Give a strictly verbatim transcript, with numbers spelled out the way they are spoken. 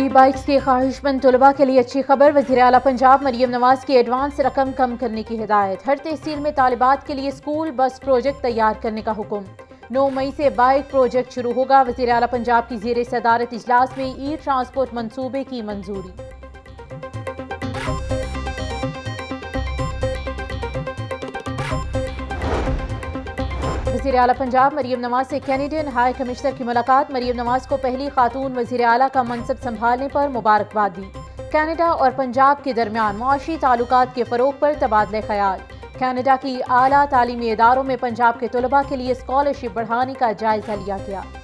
ई bikes के ख्वाहिशमंद तलबा के लिए अच्छी खबर। वज़ीर आला पंजाब मरियम नवाज की एडवांस रकम कम करने की हिदायत। हर तहसील में तालिबात के लिए स्कूल बस प्रोजेक्ट तैयार करने का हुक्म। नौ मई से बाइक प्रोजेक्ट शुरू होगा। वज़ीर आला पंजाब की ज़ेर सदारत इजलास में ई ट्रांसपोर्ट मंसूबे की मंजूरी। वज़ीर आला पंजाब मरियम नवाज से कैनेडियन हाई कमिश्नर की मुलाकात। मरियम नवाज को पहली खातून वज़ीर आला का मनसब संभालने पर मुबारकबाद दी। कनाडा और पंजाब के दरमियान मुआशी ताल्लुकात के फ़रोग पर तबादले ख्याल। कनाडा की आला तालीमी इदारों में पंजाब के तलबा के लिए स्कॉलरशिप बढ़ाने का जायजा लिया गया।